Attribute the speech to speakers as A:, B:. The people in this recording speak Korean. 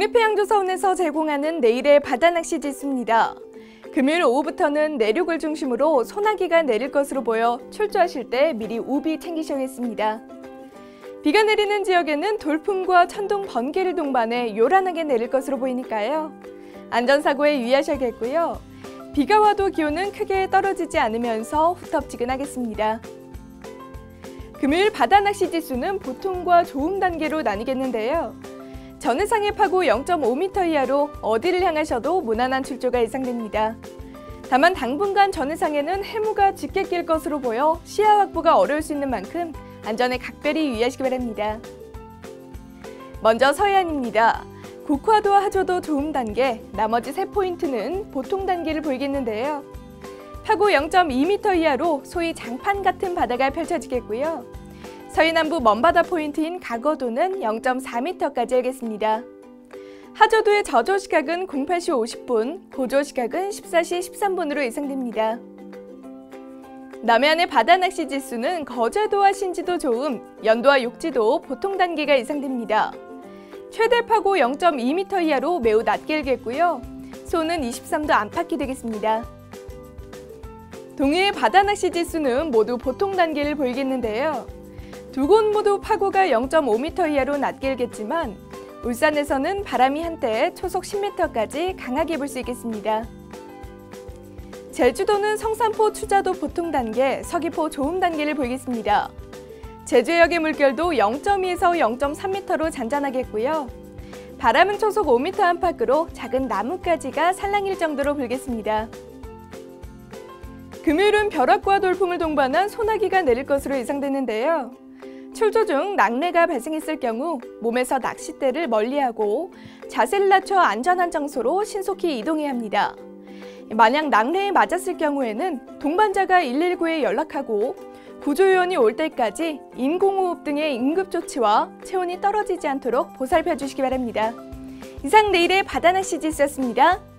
A: 국립해양조사원에서 제공하는 내일의 바다낚시 지수입니다. 금요일 오후부터는 내륙을 중심으로 소나기가 내릴 것으로 보여 출조하실 때 미리 우비 챙기셔야겠습니다. 비가 내리는 지역에는 돌풍과 천둥, 번개를 동반해 요란하게 내릴 것으로 보이니까요. 안전사고에 유의하셔야겠고요. 비가 와도 기온은 크게 떨어지지 않으면서 후텁지근하겠습니다. 금요일 바다낚시 지수는 보통과 좋음 단계로 나뉘겠는데요. 전해상의 파고 0.5m 이하로 어디를 향하셔도 무난한 출조가 예상됩니다. 다만 당분간 전해상에는 해무가 짙게 낄 것으로 보여 시야 확보가 어려울 수 있는 만큼 안전에 각별히 유의하시기 바랍니다. 먼저 서해안입니다. 국화도와 하조도 좋음 단계, 나머지 세 포인트는 보통 단계를 보이겠는데요. 파고 0.2m 이하로 소위 장판 같은 바다가 펼쳐지겠고요. 서해남부 먼바다 포인트인 가거도는 0.4m까지 하겠습니다. 하조도의 저조 시각은 08시 50분, 고조 시각은 14시 13분으로 예상됩니다. 남해안의 바다낚시 지수는 거제도와 신지도 좋음, 연도와 욕지도 보통 단계가 예상됩니다. 최대 파고 0.2m 이하로 매우 낮게 일겠고요. 소는 23도 안팎이 되겠습니다. 동해의 바다낚시 지수는 모두 보통 단계를 보이겠는데요. 두 곳 모두 파고가 0.5m 이하로 낮게 일겠지만 울산에서는 바람이 한때 초속 10m까지 강하게 불 수 있겠습니다. 제주도는 성산포 추자도 보통 단계, 서귀포 좋음 단계를 보이겠습니다. 제주해역의 물결도 0.2에서 0.3m로 잔잔하겠고요. 바람은 초속 5m 안팎으로 작은 나뭇가지가 살랑일 정도로 불겠습니다. 금요일은 벼락과 돌풍을 동반한 소나기가 내릴 것으로 예상되는데요. 출조 중 낙뢰가 발생했을 경우 몸에서 낚싯대를 멀리하고 자세를 낮춰 안전한 장소로 신속히 이동해야 합니다. 만약 낙뢰에 맞았을 경우에는 동반자가 119에 연락하고 구조요원이 올 때까지 인공호흡 등의 응급조치와 체온이 떨어지지 않도록 보살펴 주시기 바랍니다. 이상 내일의 바다낚시 지수였습니다.